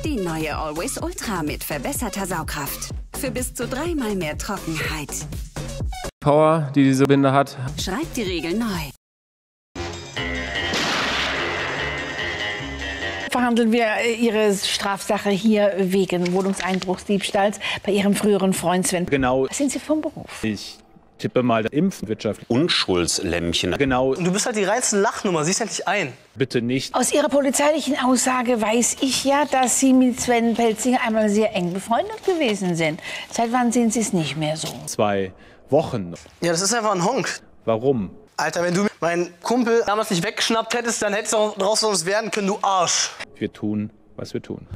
Die neue Always Ultra mit verbesserter Saugkraft. Für bis zu 3-mal mehr Trockenheit. Power, die diese Binde hat. Schreibt die Regel neu. Verhandeln wir Ihre Strafsache hier wegen Wohnungseinbruchsdiebstahls bei Ihrem früheren Freund Sven. Genau. Was sind Sie vom Beruf? Ich tippe mal Impfwirtschaft. Unschuldslämmchen. Genau. Und du bist halt die reinste Lachnummer, siehst endlich ein. Bitte nicht. Aus Ihrer polizeilichen Aussage weiß ich ja, dass Sie mit Sven Pelzinger einmal sehr eng befreundet gewesen sind. Seit wann sind Sie es nicht mehr so? 2 Wochen. Ja, das ist einfach ein Honk. Warum? Alter, wenn du meinen Kumpel damals nicht weggeschnappt hättest, dann hättest du auch draus was werden können, du Arsch. Wir tun, was wir tun.